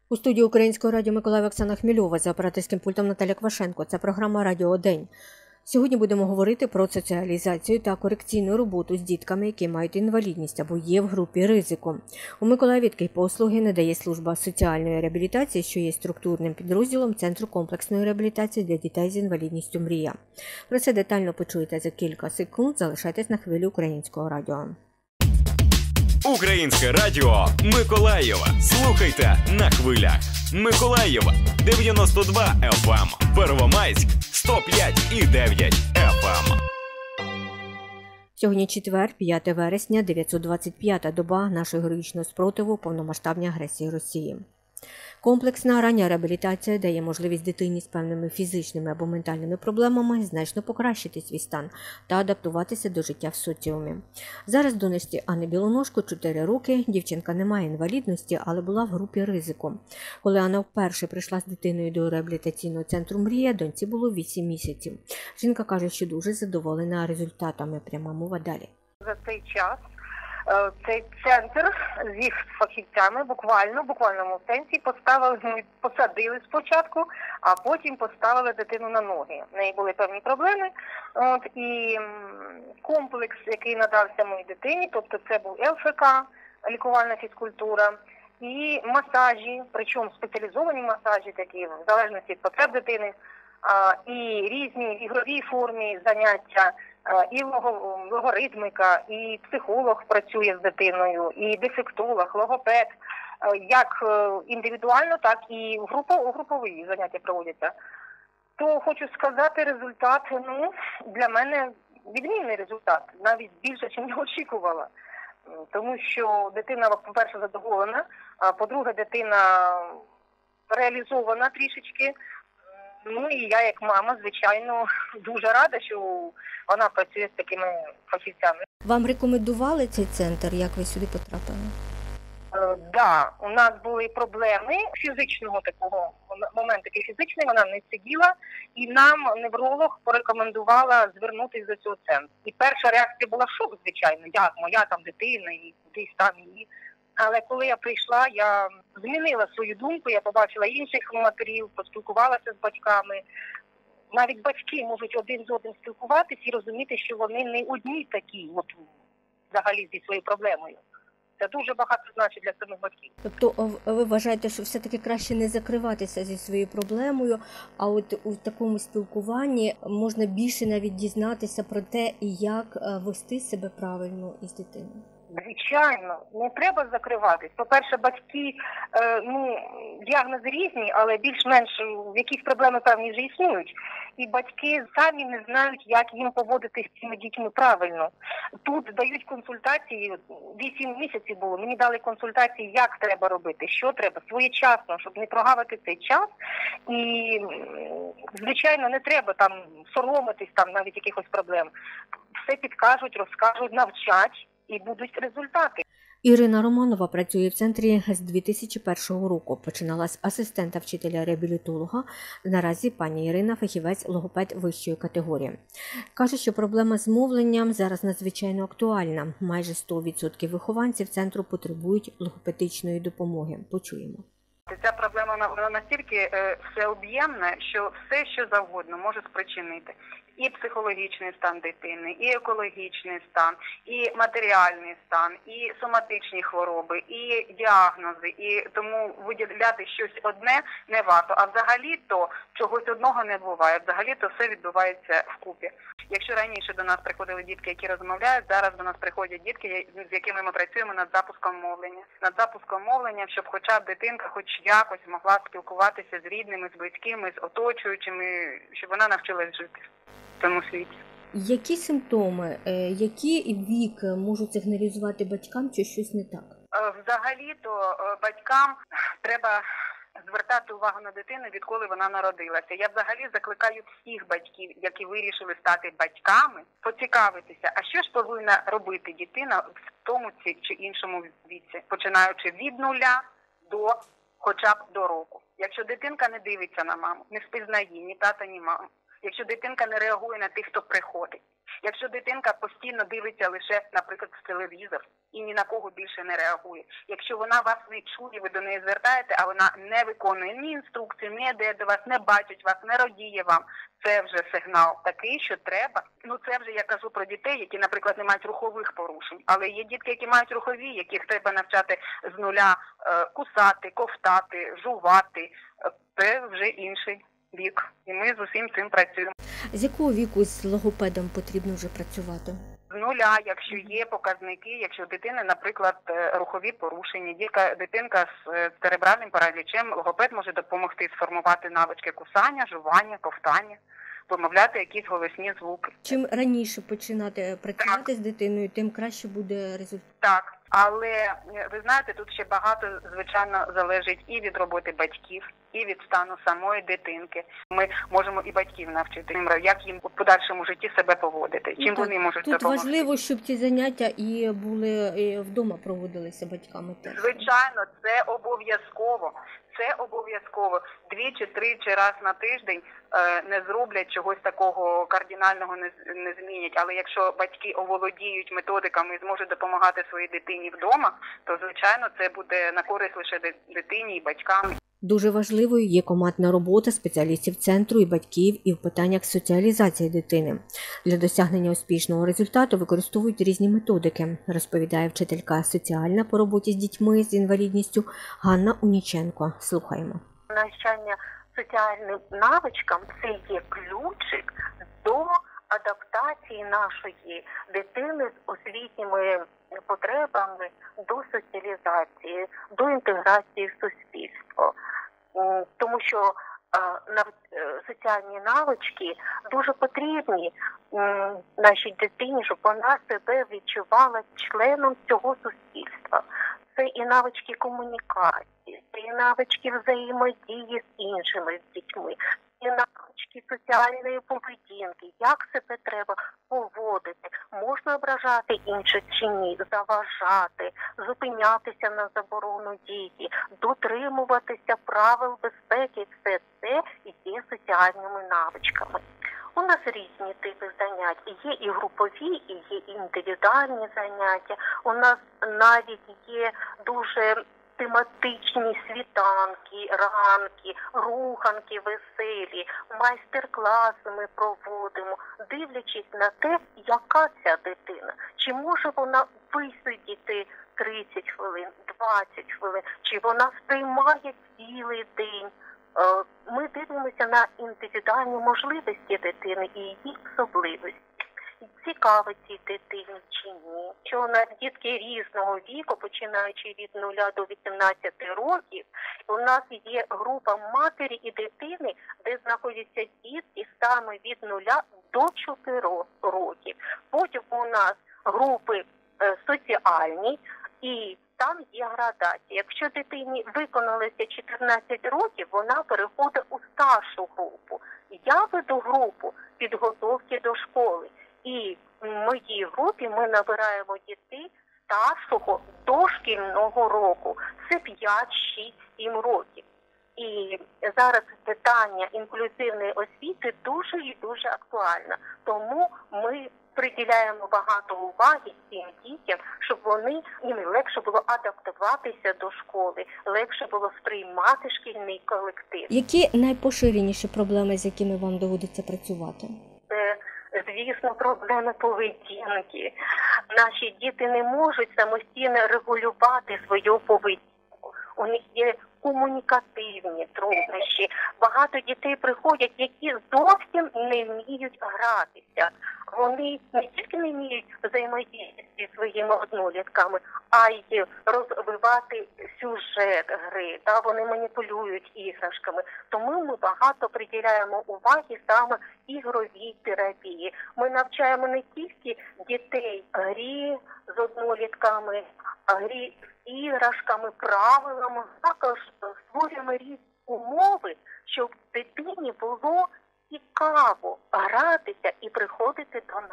У студії Українського радіо Миколаїв Оксана Хмільова, за операторським пультом Наталя Квашенко. Це програма «Радіо День». Сьогодні будемо говорити про соціалізацію та корекційну роботу з дітками, які мають інвалідність або є в групі ризику. У Миколаєві такі послуги надає служба соціальної реабілітації, що є структурним підрозділом Центру комплексної реабілітації для дітей з інвалідністю «Мрія». Про це детально почуєте за кілька секунд. Залишайтесь на хвилі Українського радіо. Українське радіо Миколаєва. Слухайте на хвилях. Миколаєва 92 FM, Первомайськ 105,9 FM. Сьогодні четвер, 5 вересня, 925-та доба нашого героїчного спротиву повномасштабній агресії Росії. Комплексна рання реабілітація дає можливість дитині з певними фізичними або ментальними проблемами значно покращити свій стан та адаптуватися до життя в соціумі. Зараз донечці Анни Білоножко 4 роки, дівчинка не має інвалідності, але була в групі ризику. Коли Анна вперше прийшла з дитиною до реабілітаційного центру «Мрія», доньці було 8 місяців. Жінка каже, що дуже задоволена результатами. Пряма мова далі. За цей час цей центр з їх фахівцями буквальному сенсі посадили спочатку, а потім поставили дитину на ноги. В неї були певні проблеми. І комплекс, який надався моїй дитині, тобто це був ЛФК, лікувальна фізкультура, і масажі, причому спеціалізовані масажі такі, в залежності від потреб дитини, і різні в ігровій формі заняття, і логоритмика, і психолог працює з дитиною, і дефектолог, логопед, як індивідуально, так і групові заняття проводяться. То хочу сказати, результат, для мене відмінний результат, навіть більше, ніж я очікувала. Тому що дитина, по-перше, задоволена, а по-друге, дитина реалізована трішечки. І я, як мама, звичайно, дуже рада, що вона працює з такими фахівцями. Вам рекомендували цей центр? Як ви сюди потрапили? Так, у нас були проблеми фізичного такого, момент такий фізичний, вона не сиділа, і нам невролог порекомендувала звернутися до цього центру. І перша реакція була шок, звичайно, як моя там дитина, і кудись там її. Але коли я прийшла, я змінила свою думку, я побачила інших матерів, поспілкувалася з батьками. Навіть батьки можуть один з одним спілкуватися і розуміти, що вони не одні такі, взагалі зі своєю проблемою. Це дуже багато значить для самих батьків. Тобто ви вважаєте, що все-таки краще не закриватися зі своєю проблемою, а от у такому спілкуванні можна більше навіть дізнатися про те, як вести себе правильно із дитиною? Звичайно, не треба закриватись. По-перше, батьки, діагнози різні, але більш-менш якісь проблеми певні вже існують. І батьки самі не знають, як їм поводитися з цими дітьми правильно. Тут дають консультації, 8 місяців було, мені дали консультації, як треба робити, що треба, своєчасно, щоб не прогавити цей час. І, звичайно, не треба там соромитись навіть якихось проблем. Все підкажуть, розкажуть, навчать. І будуть результати. Ірина Романова працює в центрі з 2001 року. Починала з асистента вчителя-реабілітолога. Наразі пані Ірина – фахівець-логопед вищої категорії. Каже, що проблема з мовленням зараз надзвичайно актуальна. Майже 100% вихованців центру потребують логопедичної допомоги. Почуємо. Ця проблема вона настільки всеоб'ємна, що все, що завгодно може спричинити. І психологічний стан дитини, і екологічний стан, і матеріальний стан, і соматичні хвороби, і діагнози. І тому виділяти щось одне не варто. А взагалі-то чогось одного не буває. Взагалі-то все відбувається вкупі. Якщо раніше до нас приходили дітки, які розмовляють, зараз до нас приходять дітки, з якими ми працюємо над запуском мовлення. Над запуском мовлення, щоб хоча б дитинка хоч якось могла спілкуватися з рідними, з близькими, з оточуючими, щоб вона навчилась жити в цьому світі. Які симптоми, який вік можуть сигналізувати батькам, що щось не так? Взагалі-то батькам треба звертати увагу на дитину, відколи вона народилася. Я взагалі закликаю всіх батьків, які вирішили стати батьками, поцікавитися, а що ж повинна робити дитина в тому чи іншому віці, починаючи від 0 до хоча б до року. Якщо дитинка не дивиться на маму, не впізнає ні тата, ні маму, якщо дитинка не реагує на тих, хто приходить, якщо дитинка постійно дивиться лише, наприклад, в телевізор і ні на кого більше не реагує, якщо вона вас не чує, ви до неї звертаєте, а вона не виконує ні інструкції, не йде до вас, не бачить вас, не радіє вам, це вже сигнал такий, що треба. Це вже я кажу про дітей, які, наприклад, не мають рухових порушень, але є дітки, які мають рухові, яких треба навчати з нуля кусати, ковтати, жувати. Це вже інший вік. І ми з усім цим працюємо. З якого віку з логопедом потрібно вже працювати? З нуля, якщо є показники, якщо у дитини, наприклад, рухові порушення, дитинка з церебральним паралічем, логопед може допомогти сформувати навички кусання, жування, ковтання, вимовляти якісь голосні звуки. Чим раніше починати працювати з дитиною, тим краще буде результат. Так, але ви знаєте, тут ще багато, звичайно, залежить і від роботи батьків, і від стану самої дитинки. Ми можемо і батьків навчити, як їм у подальшому житті себе поводити, чим вони можуть тут допомогти. Тут важливо, щоб ці заняття і були вдома проводилися батьками теж. Звичайно, це обов'язково. Це обов'язково. 2 чи 3 чи раз на тиждень не зроблять чогось такого кардинального, не змінять. Але якщо батьки оволодіють методиками і зможуть допомагати своїй дитині вдома, то, звичайно, це буде на користь лише дитині і батькам. Дуже важливою є командна робота спеціалістів центру і батьків і в питаннях соціалізації дитини. Для досягнення успішного результату використовують різні методики, розповідає вчителька соціальна по роботі з дітьми з інвалідністю Ганна Уніченко. Слухаємо. Навчання соціальним навичкам – це є ключик до адаптації нашої дитини з освітніми потребами до соціалізації, до інтеграції в суспільство. Тому що соціальні навички дуже потрібні нашій дитині, щоб вона себе відчувала членом цього суспільства. Це і навички комунікації, це і навички взаємодії з іншими дітьми, і навички соціальної поведінки, як себе треба поводити, можна ображати інших чи ні, заважати, зупинятися на заборону дії, дотримуватися правил безпеки. Все це є соціальними навичками. У нас різні типи занять. Є і групові, і є індивідуальні заняття. У нас навіть є дуже тематичні світанки, ранки, руханки веселі, майстер-класи ми проводимо, дивлячись на те, яка ця дитина. Чи може вона висидіти 30 хвилин, 20 хвилин, чи вона сприймає цілий день. Ми дивимося на індивідуальні можливості дитини і її особливості. Цікаво цій дитині чи ні. Що у нас дітки різного віку, починаючи від 0 до 18 років, у нас є група матері і дитини, де знаходяться дітки саме від 0 до 4 років. Потім у нас групи соціальні, і там є градація. Якщо дитині виконалося 14 років, вона переходить у старшу групу. Я веду групу підготовки до школи. І в моїй групі ми набираємо дітей старшого дошкільного року. Це 5, 6, 7 років. І зараз питання інклюзивної освіти дуже і дуже актуальне. Тому ми приділяємо багато уваги цим дітям, щоб їм легше було адаптуватися до школи, легше було сприймати шкільний колектив. Які найпоширеніші проблеми, з якими вам доводиться працювати? Це, звісно, проблеми поведінки. Наші діти не можуть самостійно регулювати свою поведінку. У них є комунікативні труднощі. Багато дітей приходять, які зовсім не вміють гратися. Вони не тільки не вміють взаємодіяти зі своїми однолітками, а й розвивати сюжет гри. Вони маніпулюють іграшками. Тому ми багато приділяємо уваги саме ігровій терапії. Ми навчаємо не тільки дітей грі з однолітками, а грі з іграшками, правилами, також створюємо різні умови, щоб дитині було цікаво гратися і приходити до нас.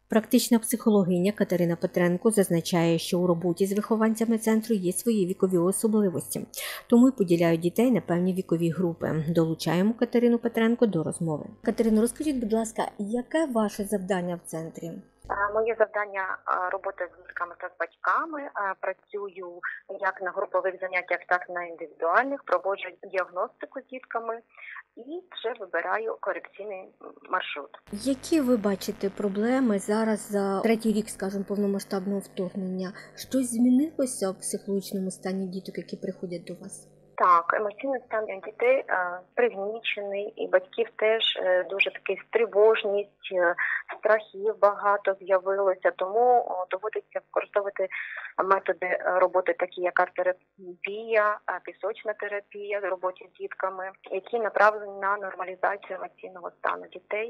Практична психологиня Катерина Петренко зазначає, що у роботі з вихованцями центру є свої вікові особливості, тому й поділяють дітей на певні вікові групи. Долучаємо Катерину Петренко до розмови. Катерино, розкажіть, будь ласка, яке ваше завдання в центрі? Моє завдання – робота з дітками та з батьками. Працюю як на групових заняттях, так і на індивідуальних. Проводжу діагностику з дітками і вже вибираю корекційний маршрут. Які ви бачите проблеми зараз за третій рік, скажімо, повномасштабного вторгнення? Щось змінилося в психологічному стані діток, які приходять до вас? Так, емоційний стан дітей пригнічений, і батьків теж дуже такий тривожність, страхів багато з'явилося, тому доводиться використовувати методи роботи, такі як арт-терапія, пісочна терапія в роботі з дітками, які направлені на нормалізацію емоційного стану дітей.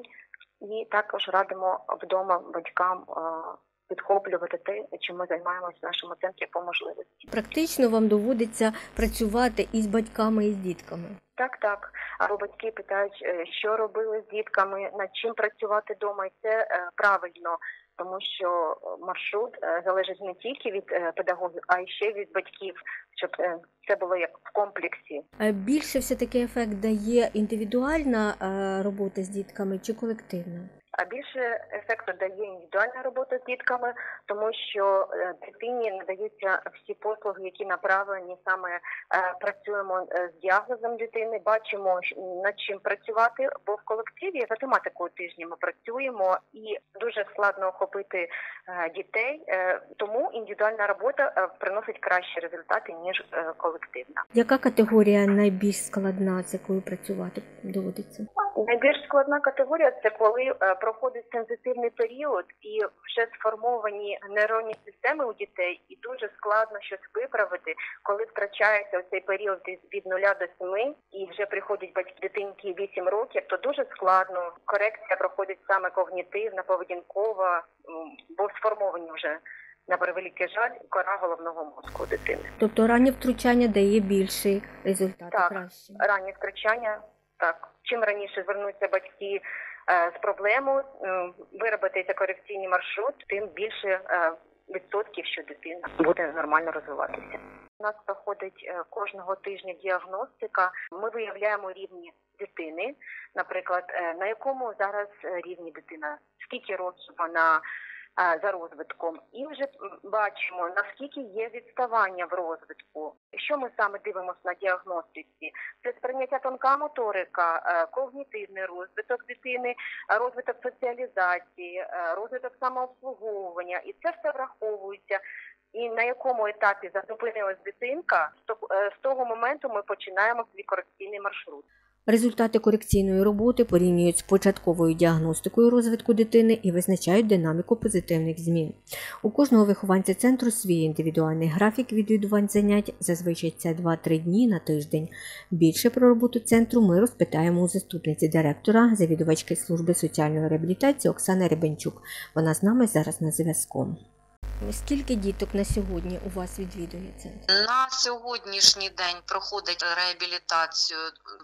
І також радимо вдома батькам підхоплювати те, чим ми займаємося в нашому центрі по можливості. Практично вам доводиться працювати і з батьками, і з дітками? Так. Або батьки питають, що робили з дітками, над чим працювати вдома, і це правильно, тому що маршрут залежить не тільки від педагогів, а й ще від батьків, щоб це було як в комплексі. Більше все-таки ефект дає індивідуальна робота з дітками чи колективна? А більше ефекту дає індивідуальна робота з дітками, тому що дитині надаються всі послуги, які направлені саме працюємо з діагнозом дитини, бачимо, над чим працювати, бо в колективі за тематикою тижня ми працюємо і дуже складно охопити дітей, тому індивідуальна робота приносить кращі результати, ніж колективна. Яка категорія найбільш складна, з якою працювати доводиться? Найбільш складна категорія – це коли проходить сензитивний період і вже сформовані нейронні системи у дітей, і дуже складно щось виправити, коли втрачається цей період від 0 до 7, і вже приходять батьки дитинки 8 років, то дуже складно. Корекція проходить саме когнітивна, поведінкова, бо сформовані вже, на превеликий жаль, кора головного мозку у дитини. Тобто раннє втручання дає більший результат, так, краще? Так, раннє втручання, так. Чим раніше звернуться батьки з проблемою, виробити корекційний маршрут, тим більше відсотків, що дитина буде нормально розвиватися. У нас проходить кожного тижня діагностика. Ми виявляємо рівні дитини, наприклад, на якому зараз рівні дитина, скільки років вона за розвитком. І вже бачимо, наскільки є відставання в розвитку. Що ми саме дивимося на діагностиці? Це сприйняття тонка моторика, когнітивний розвиток дитини, розвиток соціалізації, розвиток самообслуговування. І це все враховується. І на якому етапі зупинилась дитинка, з того моменту ми починаємо свій корекційний маршрут. Результати корекційної роботи порівнюють з початковою діагностикою розвитку дитини і визначають динаміку позитивних змін. У кожного вихованця центру свій індивідуальний графік відвідувань занять, зазвичай це 2-3 дні на тиждень. Більше про роботу центру ми розпитаємо у заступниці директора, завідувачки служби соціальної реабілітації Оксани Рибенчук. Вона з нами зараз на зв'язку. Скільки діток на сьогодні у вас відвідує центр? На сьогоднішній день проходить реабілітацію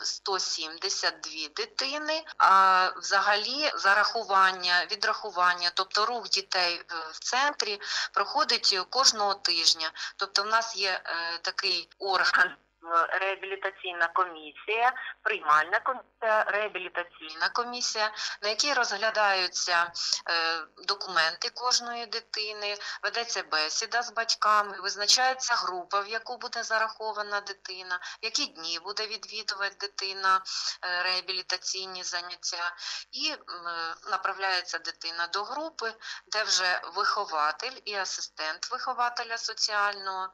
172 дитини, а взагалі відрахування, тобто рух дітей в центрі проходить кожного тижня. Тобто в нас є такий орган, реабілітаційна комісія, приймальна комісія, реабілітаційна комісія, на якій розглядаються документи кожної дитини, ведеться бесіда з батьками, визначається група, в яку буде зарахована дитина, в які дні буде відвідувати дитина реабілітаційні заняття, і направляється дитина до групи, де вже вихователь і асистент вихователя соціального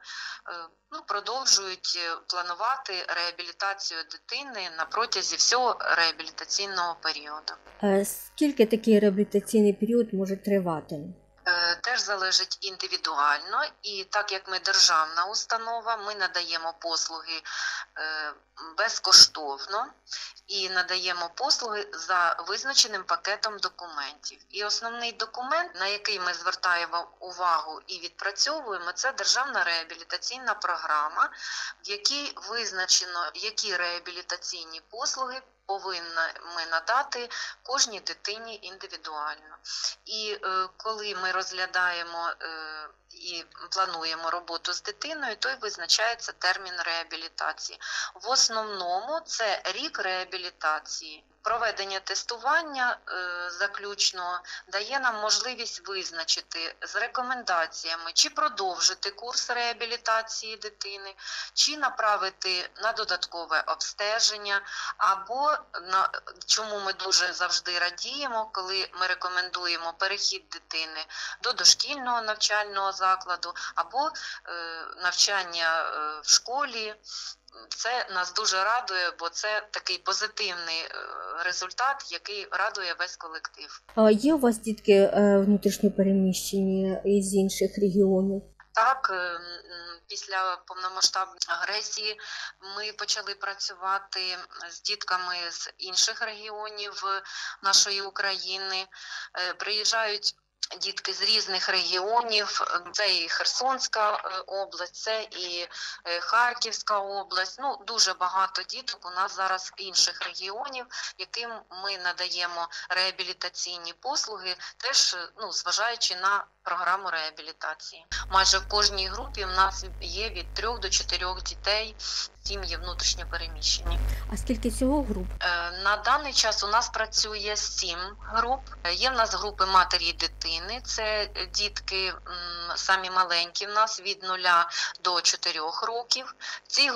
продовжують планувати реабілітацію дитини на протязі всього реабілітаційного періоду. Скільки такий реабілітаційний період може тривати? Теж залежить індивідуально, і так як ми державна установа, ми надаємо послуги безкоштовно і надаємо послуги за визначеним пакетом документів. І основний документ, на який ми звертаємо увагу і відпрацьовуємо, це державна реабілітаційна програма, в якій визначено, які реабілітаційні послуги повинні надати кожній дитині індивідуально. І коли ми розглядаємо і плануємо роботу з дитиною, то й визначається термін реабілітації. В основному це рік реабілітації. Проведення тестування заключного дає нам можливість визначити з рекомендаціями, чи продовжити курс реабілітації дитини, чи направити на додаткове обстеження, або, чому ми дуже завжди радіємо, коли ми рекомендуємо перехід дитини до дошкільного навчального закладу, або навчання в школі. Це нас дуже радує, бо це такий позитивний результат, який радує весь колектив. А є у вас дітки внутрішньо переміщені із інших регіонів? Так, після повномасштабної агресії ми почали працювати з дітками з інших регіонів нашої України. Приїжджають дітки з різних регіонів, це і Херсонська область, це і Харківська область. Дуже багато діток у нас зараз інших регіонів, яким ми надаємо реабілітаційні послуги, теж зважаючи на програму реабілітації. Майже в кожній групі в нас є від 3 до 4 дітей, сім'ї внутрішньо переміщені. А скільки всього груп? На даний час у нас працює 7 груп. Є в нас групи матері і дитини, це дітки самі маленькі в нас від 0 до 4 років. В цю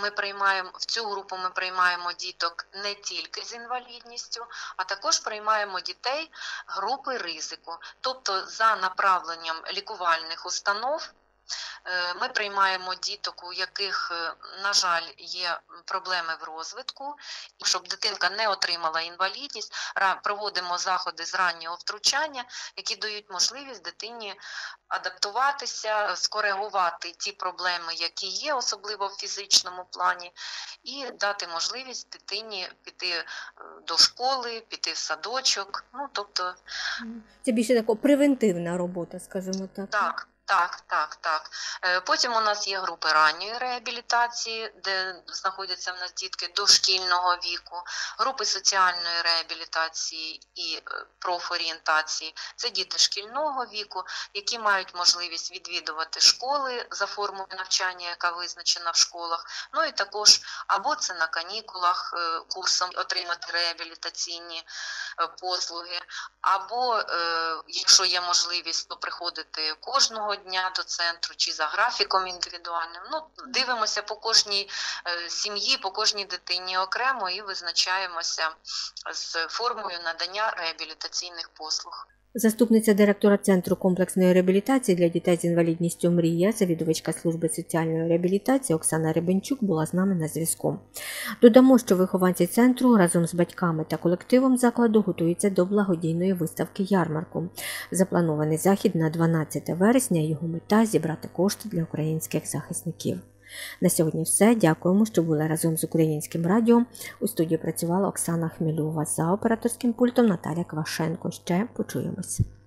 групу ми приймаємо діток не тільки з інвалідністю, а також приймаємо дітей групи ризику. Тобто за направленням лікувальних установ ми приймаємо діток, у яких, на жаль, є проблеми в розвитку. І щоб дитинка не отримала інвалідність, проводимо заходи з раннього втручання, які дають можливість дитині адаптуватися, скоригувати ті проблеми, які є, особливо в фізичному плані, і дати можливість дитині піти до школи, піти в садочок. Тобто... Це більше така превентивна робота, скажімо так. Так. Потім у нас є групи ранньої реабілітації, де знаходяться в нас дітки дошкільного віку, групи соціальної реабілітації і профорієнтації. Це діти шкільного віку, які мають можливість відвідувати школи за формою навчання, яка визначена в школах. І також або це на канікулах курсом отримати реабілітаційні послуги, або, якщо є можливість, то приходити кожного дня до центру чи за графіком індивідуальним. Дивимося по кожній сім'ї, по кожній дитині окремо і визначаємося з формою надання реабілітаційних послуг. Заступниця директора Центру комплексної реабілітації для дітей з інвалідністю «Мрія», завідувачка служби соціальної реабілітації Оксана Рибенчук була з нами на зв'язку. Додамо, що вихованці центру разом з батьками та колективом закладу готуються до благодійної виставки ярмарку. Запланований захід на 12 вересня, його мета – зібрати кошти для українських захисників. На сьогодні все. Дякуємо, що були разом з Українським радіо. У студії працювала Оксана Хмельова, за операторським пультом Наталя Квашенко. Ще почуємось.